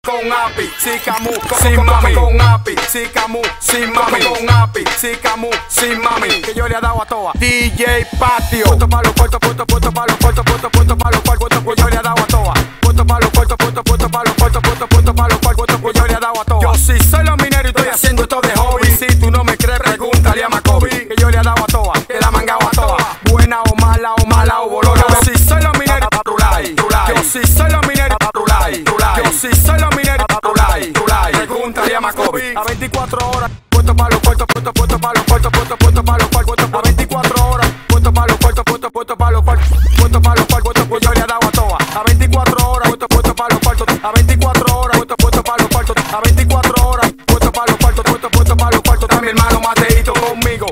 Con API, sin camu, sin mami. Con API, sin camu, sin mami. Con API, sin camu, sin mami. Que yo le he dado a toa. DJ Patio. Puesto pa' los cortos, puesto pa' los cortos, puesto pa' los cortos, que yo le he dado a toa. Puesto pa' los cortos, puesto pa' los cortos, puesto pa' los cortos, que yo le he dado a toa. Yo sí soy los mineros y estoy haciendo esto de hobby. Si tú no me crees, pregúntale a Macobi. Que yo le he dado a toa, que la mangao a toa. Buena o mala o bolona. Yo sí soy los mineros y trulay. Yo sí soy los mineros y trulay. Yo sí soy los mineros y trulay. Pregúntale a Macobi. A 24 horas, puesto pa' los cortos, puesto pa' los cortos, puesto pa' los cortos. A 24 horas, puesto pa' los cortos, puesto pa' los cortos, puesto pa' los cortos, que yo le he dado a toa. A 24 horas, puesto pa' los cortos. A 24 horas, puesto pa' los cortos. A 24 horas, puesto pa' los cortos, puesto pa' los cortos. A mi hermano Mateito conmigo,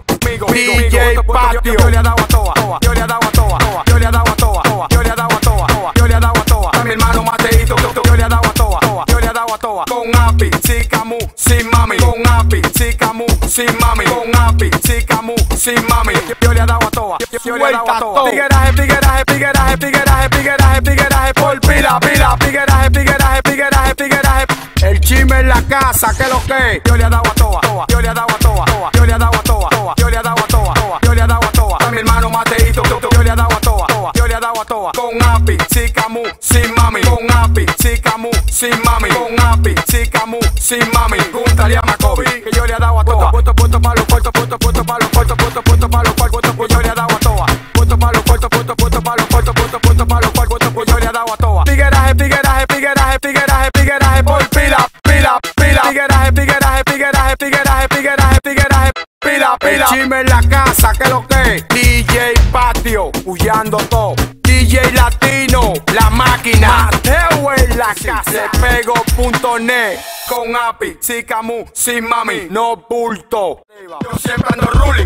DJ Patio. Yo le he dado a toa, yo le he dado a toa, yo le he dado a toa, yo le he dado a toa, yo le he dado a toa. A mi hermano Mateito, yo le he dado a toa, yo le he dado a toa. Con API, sin camu, sin mami. Con API, sin camu, sin mami. Con API, sin camu, sin mami. Yo le he dado a toa, yo le he dado a toa. Tigueraje, tigueraje, tigueraje, tigueraje, tigueraje, tigueraje por pila, pila. Tigueraje, tigueraje, tigueraje, tigueraje. El chisme en la casa, que lo que. Yo le he dado a toa, yo le he dado a toa, yo le he dado a toa, yo le he dado a toa, yo le he dado a toa. A mi hermano Mateito, yo le he dado a toa, yo le he dado a toa. Con API, sin camu, sin mami. Con API, sin camu, sin mami. Con API, sin camu, sin mami. Pregúntale a Macobi, que yo le he dado a toa. Puesto pa' los cortos, puesto pa' los cortos, puesto pa' los cortos, que yo le he dado a toa. Puesto pa' los cortos, puesto pa' los cortos, puesto pa' los cortos, que yo le he dado a toa. Tigueraje, tigueraje, tigueraje, tigueraje, tigueraje por pila, pila, pila. Tigueraje, tigueraje, tigueraje, tigueraje, tigueraje, tigueraje, pila, pila. Chisme en la casa, que lo que. DJ Patio, huyando todo. DJ Latino, la máquina. Mateo en la casa. Pego.net. Con API, sin camu, sin mami. No bulto. Yo siempre ando ruling.